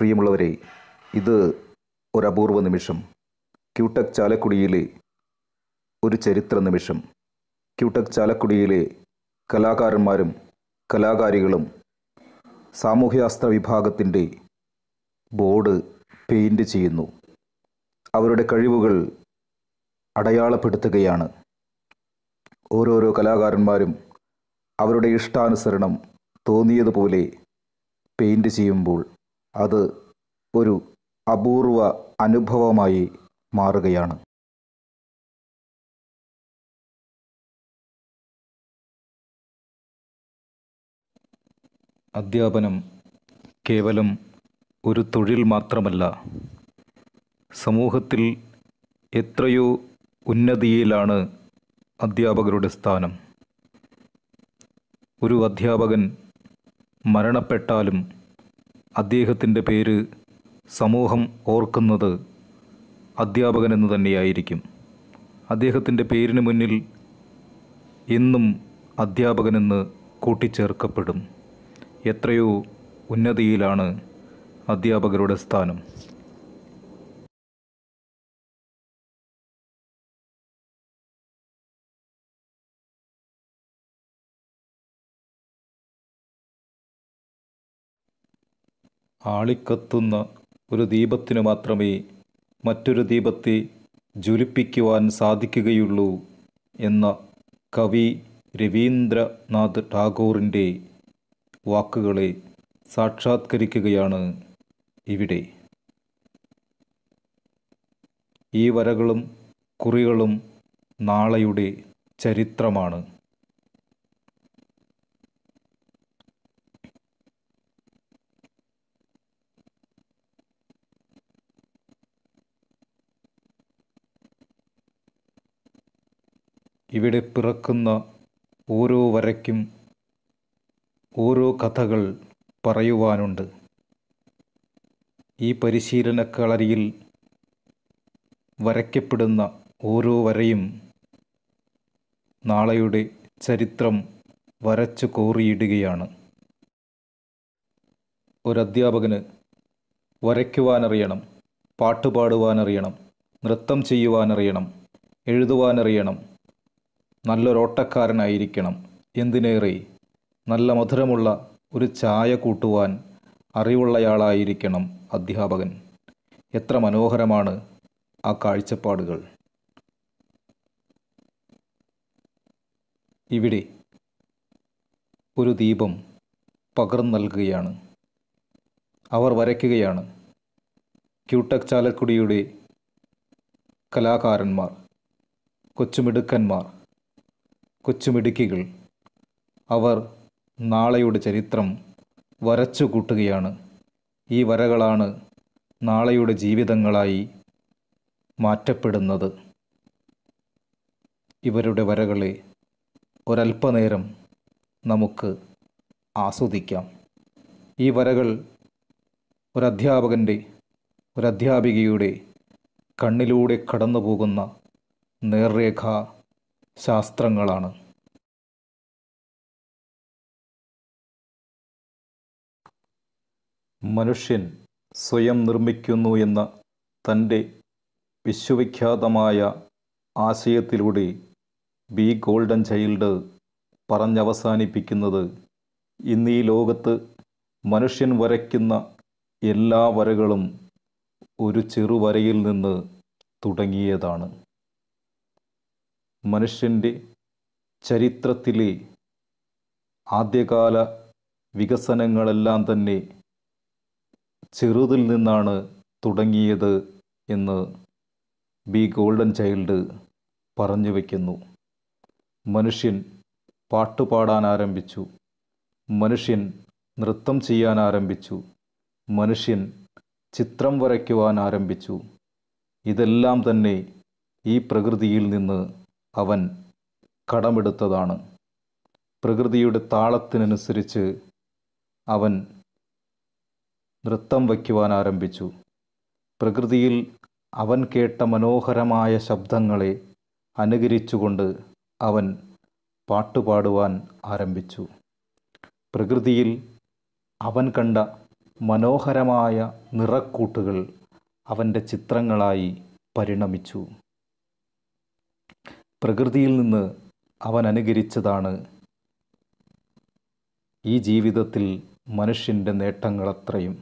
പ്രിയമുള്ളവരെ, ഇത് ഒരപൂർവ നിമിഷം. ക്യൂടെക് ചാലക്കുടിയിലെ ഒരു ചരിത്ര നിമിഷം. ക്യൂടെക് ചാലക്കുടിയിലെ കലാകാരന്മാരും കലാകാരികളും സാമൂഹ്യശാസ്ത്ര വിഭാഗത്തിൻ്റെ ബോർഡ് പെയിൻറ് ചെയ്യുന്നു. അവരുടെ കഴിവുകൾ അടയാളപ്പെടുത്തുകയാണ്. ഓരോരോ കലാകാരന്മാരും അവരുടെ ഇഷ്ടാനുസരണം തോന്നിയതുപോലെ പെയിൻറ് ചെയ്യുമ്പോൾ അത് ഒരു അപൂർവ അനുഭവമായി മാറുകയാണ്. അധ്യാപനം കേവലം ഒരു തൊഴിൽ മാത്രമല്ല. സമൂഹത്തിൽ എത്രയോ ഉന്നതിയിലാണ് അധ്യാപകരുടെ സ്ഥാനം. ഒരു അധ്യാപകൻ മരണപ്പെട്ടാലും അദ്ദേഹത്തിൻ്റെ പേര് സമൂഹം ഓർക്കുന്നത് അധ്യാപകനെന്ന് തന്നെയായിരിക്കും. അദ്ദേഹത്തിൻ്റെ പേരിന് മുന്നിൽ എന്നും അധ്യാപകനെന്ന് കൂട്ടിച്ചേർക്കപ്പെടും. എത്രയോ ഉന്നതിയിലാണ് അധ്യാപകരുടെ സ്ഥാനം. ആളിക്കത്തുന്ന ഒരു ദീപത്തിനു മാത്രമേ മറ്റൊരു ദീപത്തെ ജ്വലിപ്പിക്കുവാൻ സാധിക്കുകയുള്ളൂ എന്ന കവി രവീന്ദ്രനാഥ് ടാഗോറിൻ്റെ വാക്കുകളെ സാക്ഷാത്കരിക്കുകയാണ് ഇവിടെ. ഈ വരകളും കുറികളും നാളെയുടെ ചരിത്രമാണ്. ഇവിടെ പിറക്കുന്ന ഓരോ വരയ്ക്കും ഓരോ കഥകൾ പറയുവാനുണ്ട്. ഈ പരിശീലനക്കളരിയിൽ വരയ്ക്കപ്പെടുന്ന ഓരോ വരയും നാളെയുടെ ചരിത്രം വരച്ചു കോറിയിടുകയാണ്. ഒരധ്യാപകന് വരയ്ക്കുവാനറിയണം, പാട്ടുപാടുവാനറിയണം, നൃത്തം ചെയ്യുവാനറിയണം, എഴുതുവാനറിയണം, നല്ലൊരോട്ടക്കാരനായിരിക്കണം. എന്തിനേറെ നല്ല മധുരമുള്ള ഒരു ചായ കൂട്ടുവാൻ അറിവുള്ളയാളായിരിക്കണം അധ്യാപകൻ. എത്ര മനോഹരമാണ് ആ കാഴ്ചപ്പാടുകൾ. ഇവിടെ ഒരു ദീപം പകർന്നു നൽകുകയാണ്. അവർ വരയ്ക്കുകയാണ്. ക്യൂടെക് ചാലക്കുടിയുടെ കലാകാരന്മാർ, കൊച്ചുമിടുക്കന്മാർ, കൊച്ചുമിടുക്കികൾ, അവർ നാളെയുടെ ചരിത്രം വരച്ചു കൂട്ടുകയാണ്. ഈ വരകളാണ് നാളെയുടെ ജീവിതങ്ങളായി മാറ്റപ്പെടുന്നത്. ഇവരുടെ വരകളെ ഒരല്പനേരം നമുക്ക് ആസ്വദിക്കാം. ഈ വരകൾ ഒരധ്യാപകൻ്റെ, ഒരധ്യാപികയുടെ കണ്ണിലൂടെ കടന്നു പോകുന്ന നേർരേഖാ ശാസ്ത്രങ്ങളാണ്. മനുഷ്യൻ സ്വയം നിർമ്മിക്കുന്നു എന്ന തൻ്റെ വിശ്വവിഖ്യാതമായ ആശയത്തിലൂടെ ബി ഗോൾഡൻ ചൈൽഡ് പറഞ്ഞവസാനിപ്പിക്കുന്നത് ഇന്നീ ലോകത്ത് മനുഷ്യൻ വരയ്ക്കുന്ന എല്ലാ വരകളും ഒരു ചെറുവരയിൽ നിന്ന് തുടങ്ങിയതാണ്. മനുഷ്യൻ്റെ ചരിത്രത്തിലെ ആദ്യകാല വികസനങ്ങളെല്ലാം തന്നെ ചെറുതിൽ നിന്നാണ് തുടങ്ങിയത് എന്ന് ബി ഗോൾഡൻ ചൈൽഡ് പറഞ്ഞു വയ്ക്കുന്നു. മനുഷ്യൻ പാട്ടുപാടാൻ ആരംഭിച്ചു, മനുഷ്യൻ നൃത്തം ചെയ്യാൻ ആരംഭിച്ചു, മനുഷ്യൻ ചിത്രം വരയ്ക്കുവാൻ ആരംഭിച്ചു. ഇതെല്ലാം തന്നെ ഈ പ്രകൃതിയിൽ നിന്ന് അവൻ കടമെടുത്തതാണ്. പ്രകൃതിയുടെ താളത്തിനനുസരിച്ച് അവൻ നൃത്തം വയ്ക്കുവാൻ ആരംഭിച്ചു. പ്രകൃതിയിൽ അവൻ കേട്ട മനോഹരമായ ശബ്ദങ്ങളെ അനുകരിച്ചുകൊണ്ട് അവൻ പാട്ടുപാടുവാൻ ആരംഭിച്ചു. പ്രകൃതിയിൽ അവൻ കണ്ട മനോഹരമായ നിറക്കൂട്ടുകൾ അവൻ്റെ ചിത്രങ്ങളായി പരിണമിച്ചു. പ്രകൃതിയിൽ നിന്ന് അവൻ അനുകരിച്ചതാണ് ഈ ജീവിതത്തിൽ മനുഷ്യൻ്റെ നേട്ടങ്ങളത്രയും.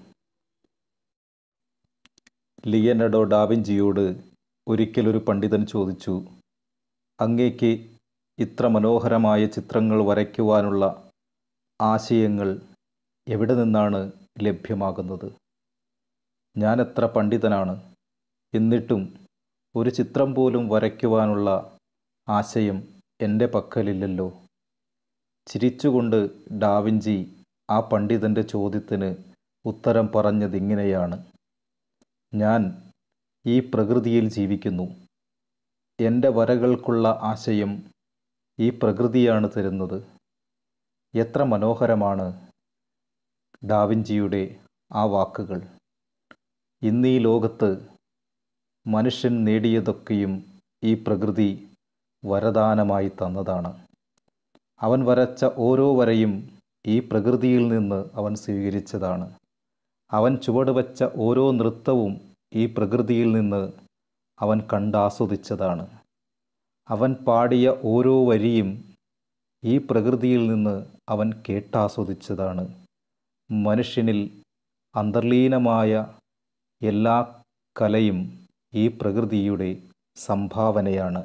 ലിയനാർഡോ ഡാവിഞ്ചിയോട് ഒരിക്കലൊരു പണ്ഡിതൻ ചോദിച്ചു, അങ്ങേക്ക് ഇത്ര മനോഹരമായ ചിത്രങ്ങൾ വരയ്ക്കുവാനുള്ള ആശയങ്ങൾ എവിടെ നിന്നാണ് ലഭ്യമാകുന്നത്? ഞാൻ എത്ര പണ്ഡിതനാണ്, എന്നിട്ടും ഒരു ചിത്രം പോലും വരയ്ക്കുവാനുള്ള ആശയം എൻ്റെ പക്കലില്ലല്ലോ. ചിരിച്ചുകൊണ്ട് ഡാവിഞ്ചി ആ പണ്ഡിതൻ്റെ ചോദ്യത്തിന് ഉത്തരം പറഞ്ഞതിങ്ങനെയാണ്: ഞാൻ ഈ പ്രകൃതിയിൽ ജീവിക്കുന്നു. എൻ്റെ വരകൾക്കുള്ള ആശയം ഈ പ്രകൃതിയാണ് തരുന്നത്. എത്ര മനോഹരമാണ് ഡാവിഞ്ചിയുടെ ആ വാക്കുകൾ! ഇന്നീ ലോകത്ത് മനുഷ്യൻ നേടിയതൊക്കെയും ഈ പ്രകൃതി വരദാനമായി തന്നതാണ്. അവൻ വരച്ച ഓരോ വരയും ഈ പ്രകൃതിയിൽ നിന്ന് അവൻ സ്വീകരിച്ചതാണ്. അവൻ ചുവടുവെച്ച ഓരോ നൃത്തവും ഈ പ്രകൃതിയിൽ നിന്ന് അവൻ കണ്ടാസ്വദിച്ചതാണ്. അവൻ പാടിയ ഓരോ വരിയും ഈ പ്രകൃതിയിൽ നിന്ന് അവൻ കേട്ടാസ്വദിച്ചതാണ്. മനുഷ്യനിൽ അന്തർലീനമായ എല്ലാ കലയും ഈ പ്രകൃതിയുടെ സംഭാവനയാണ്.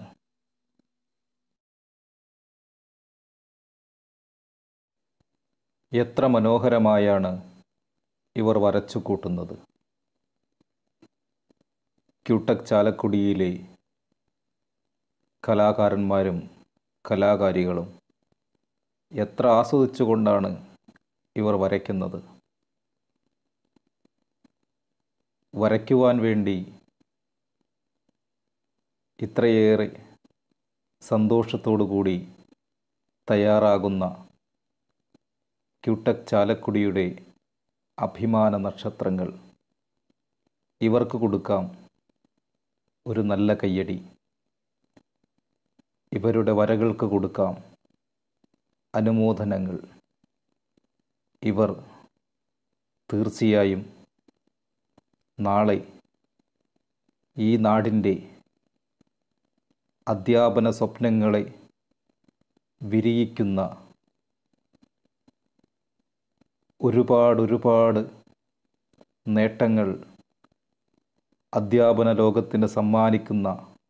എത്ര മനോഹരമായാണ് ഇവർ വരച്ചു കൂട്ടുന്നത്! ക്യൂടെക് ചാലക്കുടിയിലെ കലാകാരന്മാരും കലാകാരികളും എത്ര ആസ്വദിച്ചുകൊണ്ടാണ് ഇവർ വരയ്ക്കുന്നത്! വരയ്ക്കുവാൻ വേണ്ടി ഇത്രയേറെ സന്തോഷത്തോടു കൂടി തയ്യാറാകുന്ന ക്യൂടെക് ചാലക്കുടിയുടെ അഭിമാന നക്ഷത്രങ്ങൾ, ഇവർക്ക് കൊടുക്കാം ഒരു നല്ല കയ്യടി. ഇവരുടെ വരകൾക്ക് കൊടുക്കാം അനുമോദനങ്ങൾ. ഇവർ തീർച്ചയായും നാളെ ഈ നാടിൻ്റെ അധ്യാപന സ്വപ്നങ്ങളെ വിരിയിക്കുന്ന ഒരുപാട് നേട്ടങ്ങൾ അധ്യാപന ലോകത്തിന് സമ്മാനിക്കുന്ന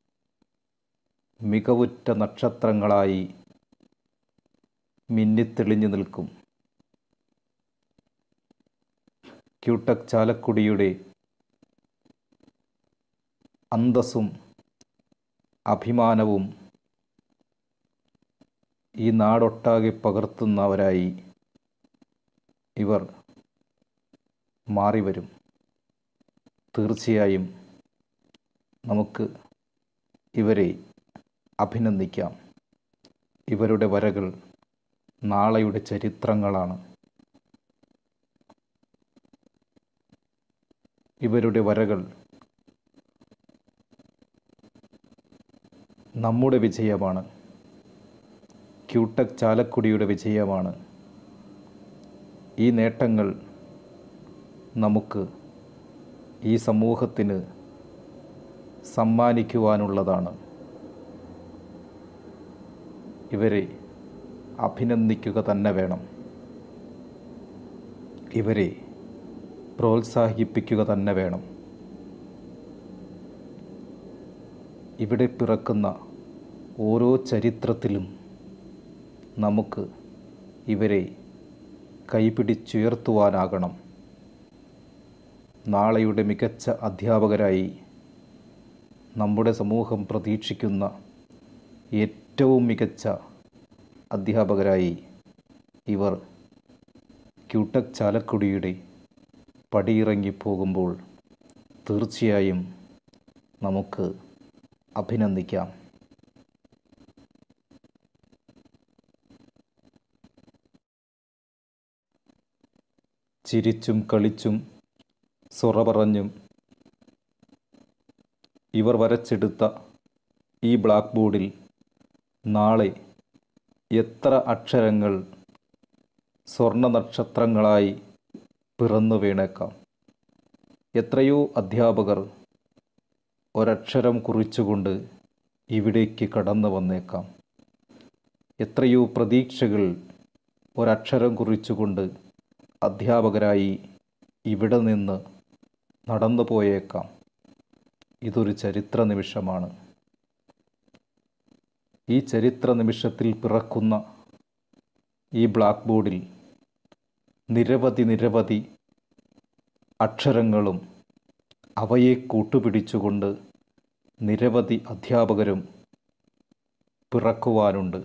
മികവുറ്റ നക്ഷത്രങ്ങളായി മിന്നിത്തെളിഞ്ഞു നിൽക്കും. ക്യൂടെക് ചാലക്കുടിയുടെ അന്തസ്സും അഭിമാനവും ഈ നാടൊട്ടാകെ പകർത്തുന്നവരായി ഇവർ മാറിവരും. തീർച്ചയായും നമുക്ക് ഇവരെ അഭിനന്ദിക്കാം. ഇവരുടെ വരകൾ നാളെയുടെ ചരിത്രങ്ങളാണ്. ഇവരുടെ വരകൾ നമ്മുടെ വിജയമാണ്. ക്യൂടെക് ചാലക്കുടിയുടെ വിജയമാണ്. ഈ നേട്ടങ്ങൾ നമുക്ക് ഈ സമൂഹത്തിന് സമ്മാനിക്കുവാനുള്ളതാണ്. ഇവരെ അഭിനന്ദിക്കുക തന്നെ വേണം. ഇവരെ പ്രോത്സാഹിപ്പിക്കുക തന്നെ വേണം. ഇവിടെ പിറക്കുന്ന ഓരോ ചരിത്രത്തിലും നമുക്ക് ഇവരെ കൈപിടിച്ചുയർത്തുവാനാകണം. നാളെയുടെ മികച്ച അധ്യാപകരായി നമ്മുടെ സമൂഹം പ്രതീക്ഷിക്കുന്ന ഏറ്റവും മികച്ച അധ്യാപകരായി ഇവർ ക്യൂടെക് ചാലക്കുടിയുടെ പടിയിറങ്ങിപ്പോകുമ്പോൾ തീർച്ചയായും നമുക്ക് അഭിനന്ദിക്കാം. ചിരിച്ചും കളിച്ചും സൊറ പറഞ്ഞും ഇവർ വരച്ചെടുത്ത ഈ ബ്ലാക്ക് ബോർഡിൽ നാളെ എത്ര അക്ഷരങ്ങൾ സ്വർണ്ണ നക്ഷത്രങ്ങളായി പിറന്നു വീണേക്കാം. എത്രയോ അധ്യാപകർ ഒരക്ഷരം കുറിച്ചുകൊണ്ട് ഇവിടേക്ക് കടന്നു വന്നേക്കാം. എത്രയോ പ്രതീക്ഷകൾ ഒരക്ഷരം കുറിച്ചുകൊണ്ട് അധ്യാപകരായി ഇവിടെ നിന്ന് നടന്നു പോയേക്കാം. ഇതൊരു ചരിത്ര നിമിഷമാണ്. ഈ ചരിത്ര നിമിഷത്തിൽ പിറക്കുന്ന ഈ ബ്ലാക്ക് ബോർഡിൽ നിരവധി അക്ഷരങ്ങളും അവയെ കൂട്ടുപിടിച്ചുകൊണ്ട് നിരവധി അധ്യാപകരും പിറക്കുവാനുണ്ട്.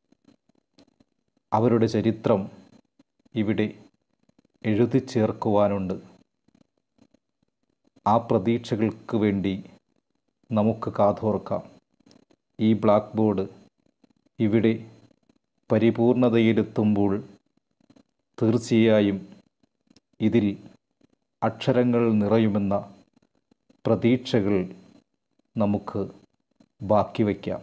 അവരുടെ ചരിത്രം ഇവിടെ എഴുതി ചേർക്കുവാനുണ്ട്. ആ പ്രതീക്ഷകൾക്ക് വേണ്ടി നമുക്ക് കാതോർക്കാം. ഈ ബ്ലാക്ക് ബോർഡ് ഇവിടെ പരിപൂർണതയിലെത്തുമ്പോൾ തീർച്ചയായും ഇതിൽ അക്ഷരങ്ങൾ നിറയുമെന്ന പ്രതീക്ഷകൾ നമുക്ക് ബാക്കി വയ്ക്കാം.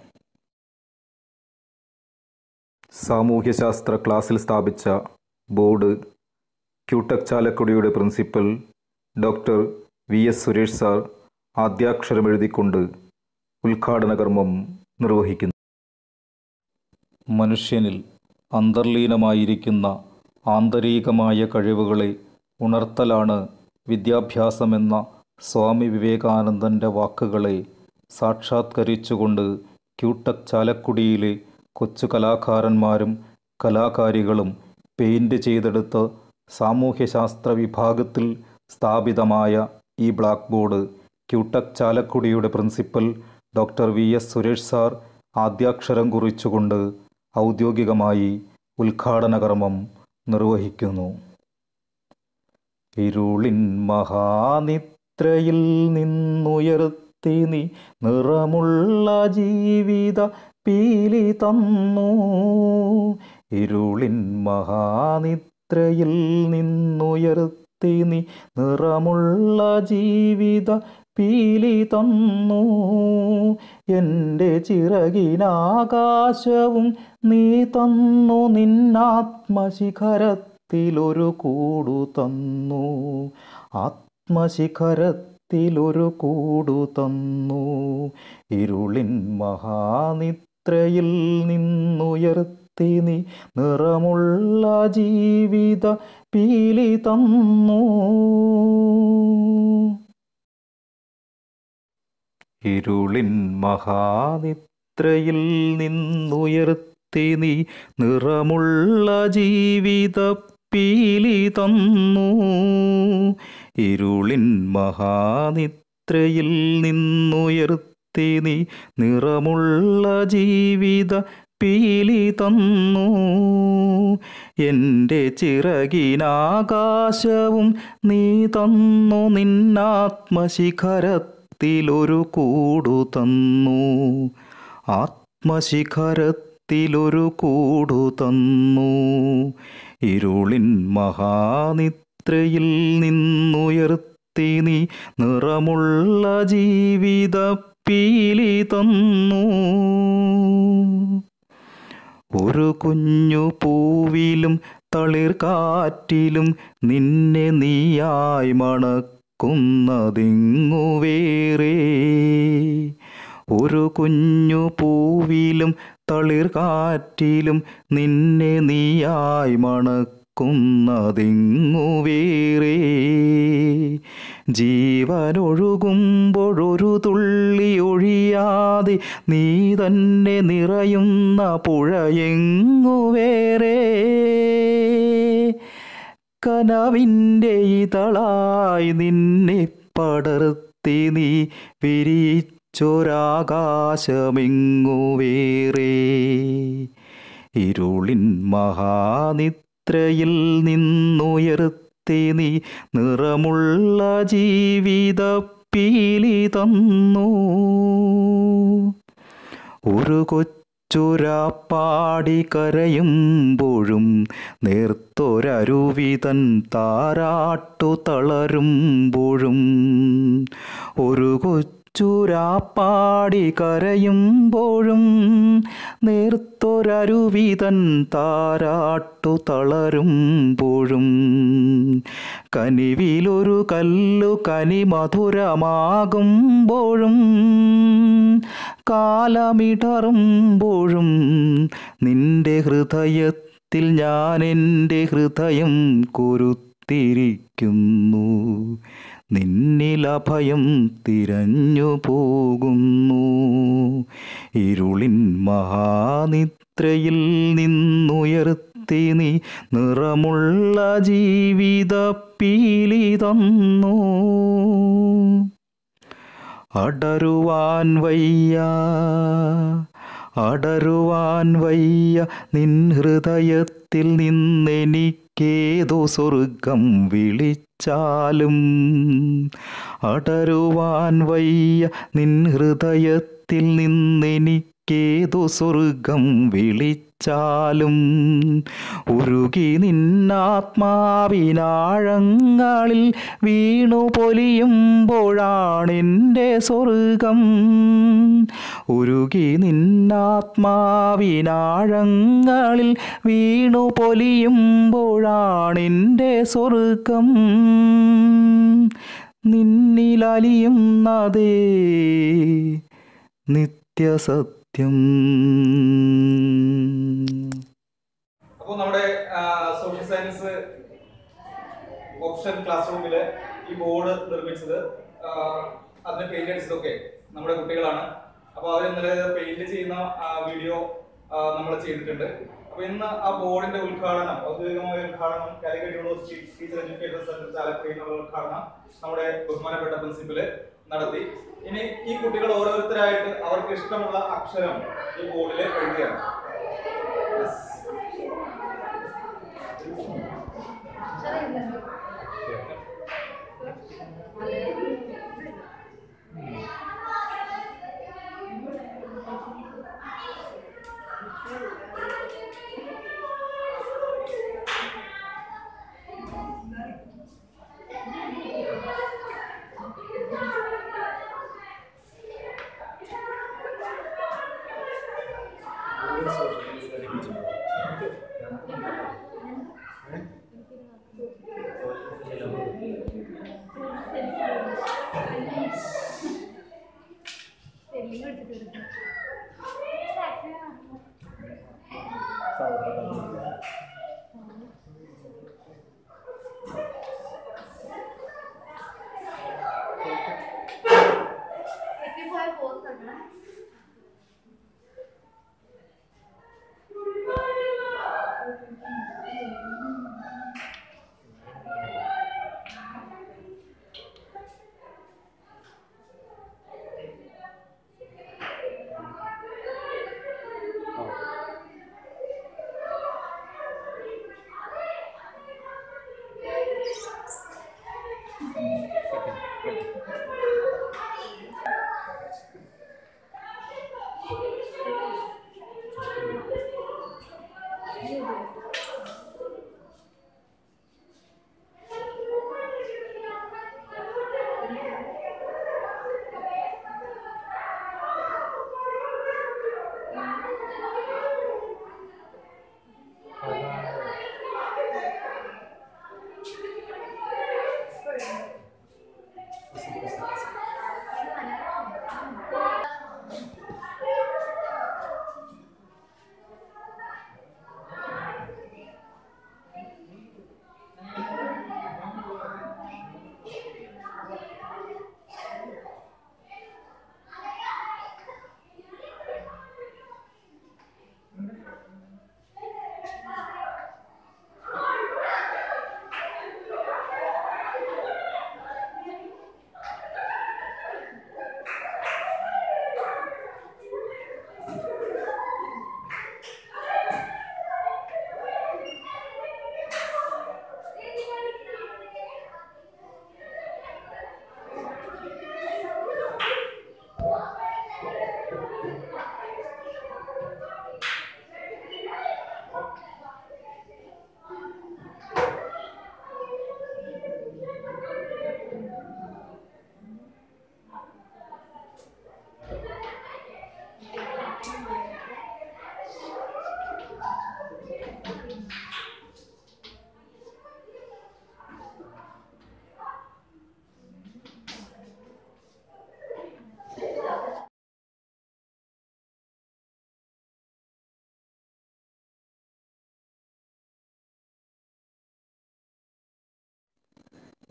സാമൂഹ്യശാസ്ത്ര ക്ലാസ്സിൽ സ്ഥാപിച്ച ബോർഡ് ക്യൂടെക് ചാലക്കുടിയുടെ principal doctor VS Suresh sir ആദ്യാക്ഷരം എഴുതിക്കൊണ്ട് ഉദ്ഘാടന കർമ്മം നിർവഹിക്കുന്നു. മനുഷ്യനിൽ അന്തർലീനമായിരിക്കുന്ന ആന്തരികമായ കഴിവുകളെ ഉണർത്തലാണ് വിദ്യാഭ്യാസമെന്ന സ്വാമി വിവേകാനന്ദൻ്റെ വാക്കുകളെ സാക്ഷാത്കരിച്ചുകൊണ്ട് ക്യൂടെക് ചാലക്കുടിയിലെ കൊച്ചു കലാകാരന്മാരും കലാകാരികളും പെയിൻറ് ചെയ്തെടുത്ത് സാമൂഹ്യശാസ്ത്ര വിഭാഗത്തിൽ സ്ഥാപിതമായ ഈ ബ്ലാക്ക് ബോർഡ് ക്യൂടെക് ചാലക്കുടിയുടെ principal doctor VS Suresh sir ആദ്യാക്ഷരം കുറിച്ചുകൊണ്ട് ഔദ്യോഗികമായി ഉദ്ഘാടന കർമ്മം നിർവഹിക്കുന്നു. ഇരുളിൻ മഹാനിദ്രയിൽ നിന്നുയർത്തി നീ നിറമുള്ള ജീവിത പീലി തന്നു. ഇരുളിൻ മഹാനിദ്രയിൽ നിന്നുയർത്തി നീ നിറമുള്ള ജീവിത പീലി തന്നു. എൻ്റെ ചിറകിനാകാശവും നീ തന്നു. നിന്നാത്മശിഖരത്തിലൊരു കൂടു തന്നു. ആത്മശിഖരത്തിലൊരു കൂടു തന്നു. ഇരുളിൻ മഹാനിദ്രയിൽ നിന്നുയർത്തി നീ നിറമുള്ള ജീവിത പീലി തന്നു. ഇരുളിൻ മഹാനിദ്രയിൽ നിന്നുയർത്തി നീ നിറമുള്ള ജീവിത പീലി തന്നു. ഇരുളിൻ മഹാനിദ്രയിൽ നിന്നുയർത്തി നീ നിറമുള്ള ജീവിത പീലി തന്നു. എൻ്റെ ചിറകിനാകാശവും നീ തന്നു. നിന്നാത്മശിഖരത്തിലൊരു കൂടു തന്നു. ആത്മശിഖരത്തിലൊരു കൂടു തന്നു. ഇരുളിൻ മഹാനിദ്രയിൽ നിന്നുയർത്തി നീ നിറമുള്ള ജീവിത പീലി തന്നു. ഒരു കുഞ്ഞു പൂവിലും തളിർക്കാറ്റിലും നിന്നെ നീയായി മണക്കുന്നതെങ്ങു വേറെ. ഒരു കുഞ്ഞു പൂവിലും തളിർക്കാറ്റിലും നിന്നെ നീയായി മണക്കുന്നതെങ്ങു വേറെ. ജീവനൊഴുകുമ്പോഴൊരു തുള്ളി ഒഴിയാതെ നീ തന്നെ നിറയുന്ന പുഴയെങ്ങു വേറെ. കനവിൻ്റെ ഇതളായി നിന്നെ പടർത്തി നീ വിരിച്ചൊരാകാശമെങ്ങു വേറെ. ഇരുളിൻ മഹാനിദ്രയിൽ നിന്നുയർത്തി നീ നിറമുള്ള ജീവിത പീലി തന്നു. ഒരു കൊച്ചുരാപ്പാടി കരയുമ്പോഴും നേർത്തൊരരുവിതൻ താരാട്ടു തളരുമ്പോഴും ഒരു ചൂരാപ്പാടി കരയുമ്പോഴും നേർത്തൊരരുവിതൻ താരാട്ടു തളരുമ്പോഴും കനിവിലൊരു കല്ലു കനിമധുരമാകുമ്പോഴും കാലമിടറുമ്പോഴും നിന്റെ ഹൃദയത്തിൽ ഞാൻ എൻ്റെ ഹൃദയം കൊരുത്തിരിക്കുന്നു. നിന്നിലഭയം തിരഞ്ഞു പോകുന്നു. ഇരുളിൻ മഹാനിദ്രയിൽ നിന്നുയർത്തി നീ നിറമുള്ള ജീവിത പീലി തന്നു. അടരുവാൻ വയ്യ അടരുവാൻ വയ്യ നിൻ ഹൃദയത്തിൽ നിന്നെനിക്കേതോ സ്വർഗം വിളിച്ചാലും. അടരുവാൻ വയ്യ നിൻ ഹൃദയത്തിൽ നിന്നെനിക്കേതോ സ്വർഗം വിളിച്ചാലും. ഉരുകി നിന്നാത്മാവിനാഴങ്ങളിൽ വീണു പൊലിയുമ്പോഴാണെൻ്റെ സ്വർഗം. ഉരുകി നിന്നാത്മാവിനാഴങ്ങളിൽ വീണു പൊലിയുമ്പോഴാണെൻ്റെ സ്വർഗം. നിന്നിലലിയുന്നതേ നിത്യസത്യം. അപ്പോൾ നമ്മുടെ സോഷ്യൽ സയൻസ് ഓപ്ഷൻ ക്ലാസ് റൂമിൽ ഈ ബോർഡ് നിർമ്മിച്ചത് അതിന് പെയിന്റ് അടിച്ചതൊക്കെ നമ്മുടെ കുട്ടികളാണ്. അപ്പോൾ അവർ ഇന്നലെ പെയിന്റ് ചെയ്യുന്ന വീഡിയോ നമ്മൾ ചെയ്തിട്ടുണ്ട്. അപ്പോൾ ഇന്ന് ആ ബോർഡിന്റെ ഉദ്ഘാടനം, ഔദ്യോഗികമായ ഉദ്ഘാടനം Calicut university teacher education centre ചാലക്കുടിയിലുള്ള ഉദ്ഘാടനം നമ്മുടെ ബഹുമാനപ്പെട്ട പ്രിൻസിപ്പല് നടത്തി. ഇനി ഈ കുട്ടികൾ ഓരോരുത്തരായിട്ട് അവർക്ക് ഇഷ്ടമുള്ള അക്ഷരം ഈ ബോർഡിൽ എഴുതുകയാണ്.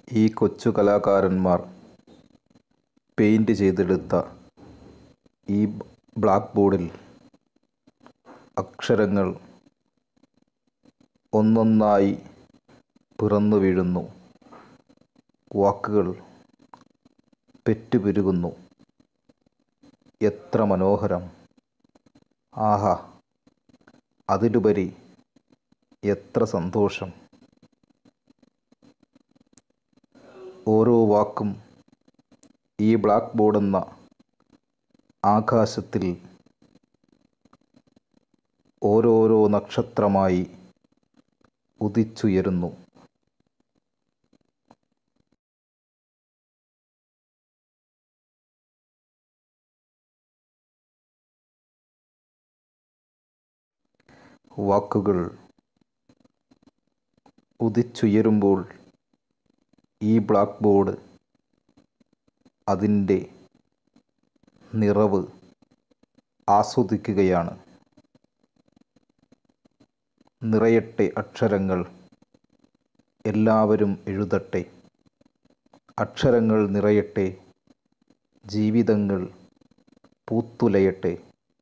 ഈ കൊച്ചു കലാകാരന്മാർ പെയിൻറ് ചെയ്തെടുത്ത ഈ ബ്ലാക്ക് ബോർഡിൽ അക്ഷരങ്ങൾ ഒന്നൊന്നായി പിറന്നു വീഴുന്നു. വാക്കുകൾ പെറ്റുപെരുകുന്നു. എത്ര മനോഹരം! ആഹാ, അതിലുപരി എത്ര സന്തോഷം! ഓരോ വാക്കും ഈ ബ്ലാക്ക് ബോർഡെന്ന ആകാശത്തിൽ ഓരോരോ നക്ഷത്രമായി ഉദിച്ചുയരുന്നു. വാക്കുകൾ ഉദിച്ചുയരുമ്പോൾ ഈ ബ്ലാക്ക് ബോർഡ് അതിൻ്റെ നിറവ് ആസ്വദിക്കുകയാണ്. നിറയട്ടെ അക്ഷരങ്ങൾ, എല്ലാവരും എഴുതട്ടെ. അക്ഷരങ്ങൾ നിറയട്ടെ, ജീവിതങ്ങൾ പൂത്തുലയട്ടെ.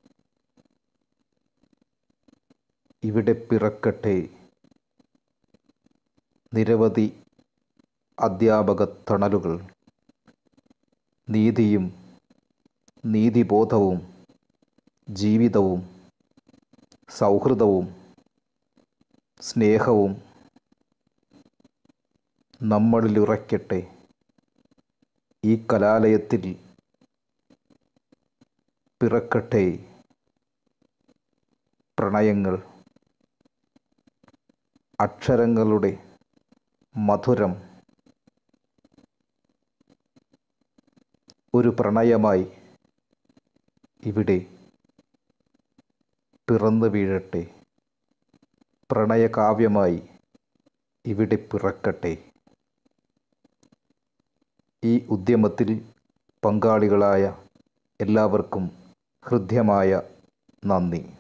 ഇവിടെ പിറക്കട്ടെ നിരവധി അധ്യാപക തണലുകൾ. നീതിയും നീതിബോധവും ജീവിതവും സൗഹൃദവും സ്നേഹവും നമ്മളിലുറയ്ക്കട്ടെ. ഈ കലാലയത്തിൽ പിറക്കട്ടെ പ്രണയങ്ങൾ. അക്ഷരങ്ങളുടെ മധുരം ഒരു പ്രണയമായി ഇവിടെ പിറന്നു വീഴട്ടെ. പ്രണയകാവ്യമായി ഇവിടെ പിറക്കട്ടെ. ഈ ഉദ്യമത്തിൽ പങ്കാളികളായ എല്ലാവർക്കും ഹൃദ്യമായ നന്ദി.